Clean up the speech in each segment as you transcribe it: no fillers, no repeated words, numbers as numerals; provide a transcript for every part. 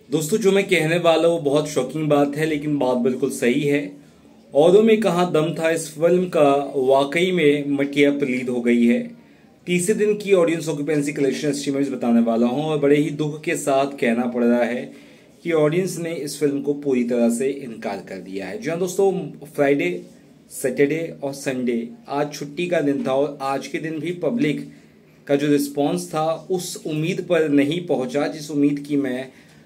दोस्तों, जो मैं कहने वाला हूँ वो बहुत शॉकिंग बात है, लेकिन बात बिल्कुल सही है। औरों में कहाँ दम था, इस फिल्म का वाकई में मटिया पलीद हो गई है। तीसरे दिन की ऑडियंस ऑक्यूपेंसी कलेक्शन एस्टिमेट्स बताने वाला हूँ और बड़े ही दुख के साथ कहना पड़ रहा है कि ऑडियंस ने इस फिल्म को पूरी तरह से इनकार कर दिया है। जी हाँ दोस्तों, फ्राइडे, सैटरडे और संडे आज छुट्टी का दिन था और आज के दिन भी पब्लिक का जो रिस्पांस था उस उम्मीद पर नहीं पहुंचा जिस उम्मीद की मैं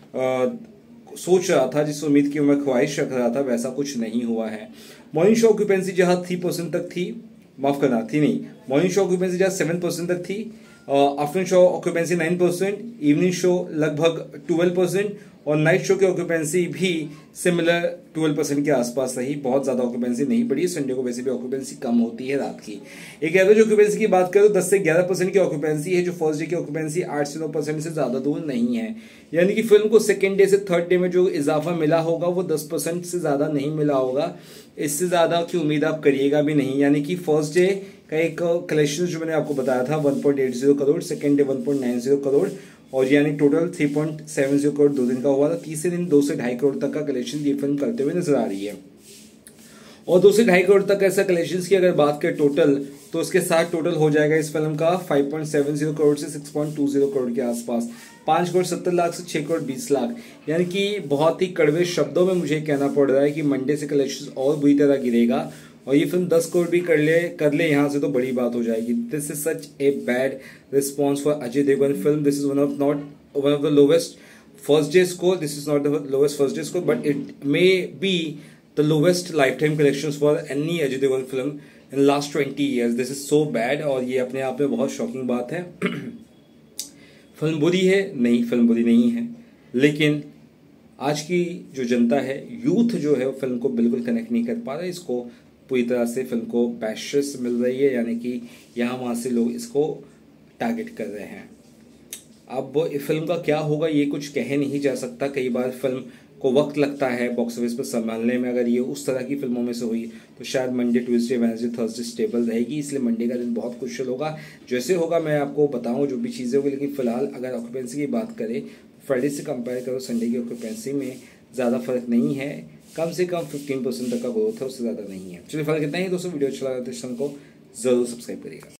सोच रहा था, जिस उम्मीद की मैं ख्वाहिश रख रहा था, वैसा कुछ नहीं हुआ है। मॉर्निंग शो ऑक्यूपेंसी जहां 3% तक थी, माफ करना थी नहीं, मॉर्निंग शो ऑक्यूपेंसी जहां 7% तक थी, afternoon show occupancy 9%, evening show लगभग 12% और नाइट शो की ऑक्यूपेंसी भी सिमिलर 12% के आसपास रही। बहुत ज्यादा ऑक्यूपेंसी नहीं बढ़ी। संडे को वैसे भी ऑक्यूपेंसी कम होती है रात की। एक एवरेज ऑक्यूपेंसी की बात करें तो 10 से 11% की ऑक्यूपेंसी है, जो फर्स्ट डे की ऑक्यूपेंसी 8 से 9% से ज्यादा दूर नहीं है। यानी कि फिल्म को सेकेंड डे से थर्ड डे में जो इजाफा मिला होगा वो 10% से ज्यादा नहीं मिला होगा। इससे ज्यादा की उम्मीद आप करिएगा भी नहीं। यानी कि फर्स्ट डे का एक कलेक्शन जो मैंने आपको बताया था 1.80 करोड़, सेकेंड डे 1.90 करोड़ और यानी टोटल 3.70 करोड़ 2 दिन का हुआ था। तीसरे दिन 2 से 2.5 करोड़ तक का कलेक्शन ये फिल्म करते हुए नजर आ रही है। और 2 से 2.5 करोड़ तक ऐसा कलेक्शन की अगर बात करें टोटल, तो उसके साथ टोटल हो जाएगा इस फिल्म का 5.70 करोड़ से 6.20 करोड़ के आसपास। 5 करोड़ 70 लाख से 6 करोड़ 20 लाख। यानी कि बहुत ही कड़वे शब्दों में मुझे कहना पड़ रहा है कि मंडे से कलेक्शन और बुरी तरह गिरेगा और ये फिल्म 10 करोड़ भी कर ले यहाँ से तो बड़ी बात हो जाएगी। This is such a bad response for Ajay Devgn film. This is one of the lowest first day score. This is not the lowest first day score, but it may be the lowest lifetime collections for any Ajay Devgn film in last 20 years. This is so bad और ये अपने आप में बहुत shocking बात है। Film बुरी है? नहीं, फिल्म बुरी नहीं है, लेकिन आज की जो जनता है, यूथ जो है, वो फिल्म को बिल्कुल कनेक्ट नहीं कर पा रहा है। इसको पूरी तरह से फिल्म को बैशेस मिल रही है, यानी कि यहाँ वहाँ से लोग इसको टारगेट कर रहे हैं। अब फिल्म का क्या होगा ये कुछ कह नहीं जा सकता। कई बार फिल्म को वक्त लगता है बॉक्स ऑफिस पर संभालने में। अगर ये उस तरह की फिल्मों में से हुई तो शायद Monday, Tuesday, Wednesday, Thursday stable रहेगी, इसलिए मंडे का दिन बहुत क्रुशियल होगा। जैसे होगा मैं आपको बताऊं जो भी चीज़ें होगी, लेकिन फिलहाल अगर ऑक्यूपेंसी की बात करें, फ्राइडे से कंपेयर करो संडे की ऑक्यूपेंसी में ज़्यादा फर्क नहीं है। कम से कम 15% तक का ग्रोथ है, उससे ज़्यादा नहीं है। चलिए फिलहाल कितना ही दोस्तों, वीडियो अच्छा लगा तो चैनल को जरूर सब्सक्राइब करिएगा।